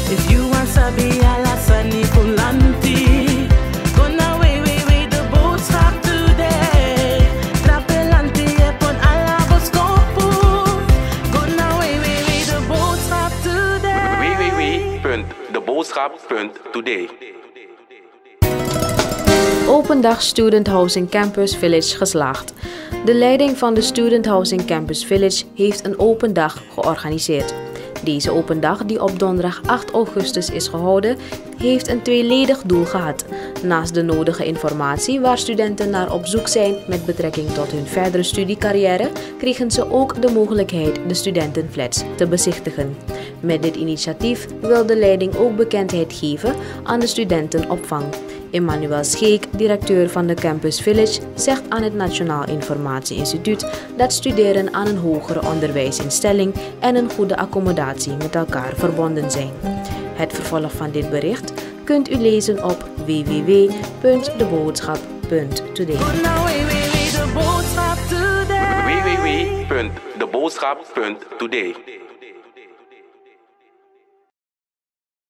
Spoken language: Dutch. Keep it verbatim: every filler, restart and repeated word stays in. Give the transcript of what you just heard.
If you want sabi ala sani kulanti, gonna way way way the boodschap today. Trapelanti epon ala boskopu, gonna way way way the boodschap today. www.deboodschap.today. Open dag Student Housing Campus Village geslaagd. De leiding van de Student Housing Campus Village heeft een open dag georganiseerd. Deze open dag, die op donderdag acht augustus is gehouden, heeft een tweeledig doel gehad. Naast de nodige informatie waar studenten naar op zoek zijn met betrekking tot hun verdere studiecarrière, kregen ze ook de mogelijkheid de studentenflats te bezichtigen. Met dit initiatief wil de leiding ook bekendheid geven aan de studentenopvang. Emmanuel Scheek, directeur van de Campus Village, zegt aan het Nationaal Informatie Instituut dat studeren aan een hogere onderwijsinstelling en een goede accommodatie met elkaar verbonden zijn. Het vervolg van dit bericht kunt u lezen op w w w punt deboodschap punt today. w w w punt deboodschap punt today.